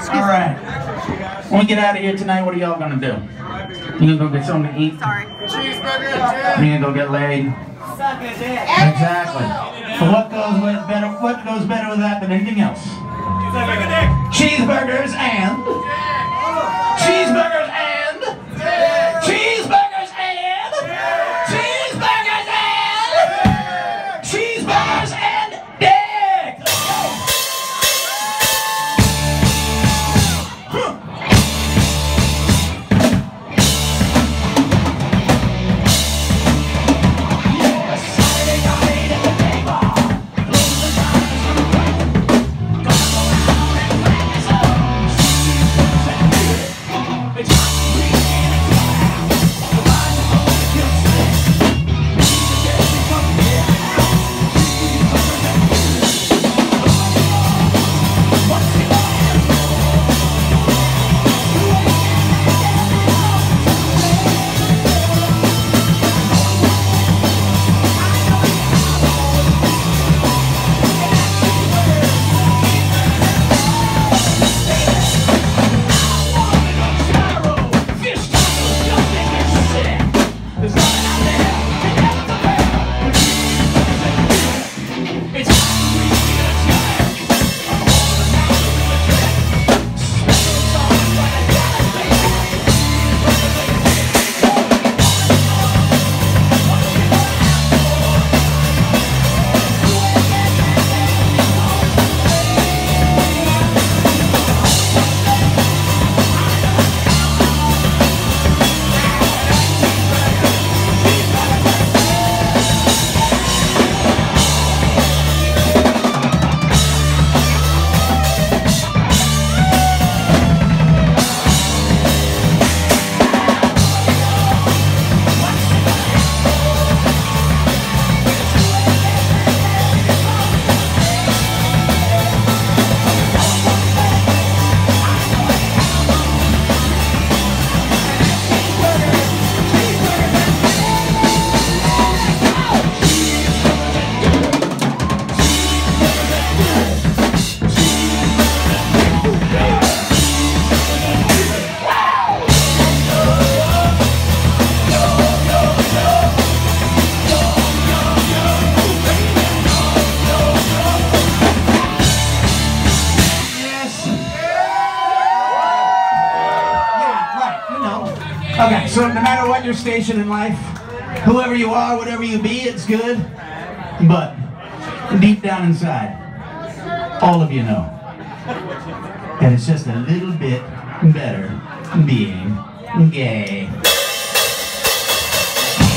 Alright. When we get out of here tonight, what are y'all gonna do? You gonna go get something to eat? Sorry. Cheeseburgers Dick. You gonna go get laid? Exactly. So what goes better with that than anything else? Cheeseburgers and cheeseburgers and cheeseburgers and cheeseburgers and cheeseburgers and dick. Okay, so no matter what your station in life, whoever you are, whatever you be, it's good. But deep down inside, all of you know that it's just a little bit better being gay.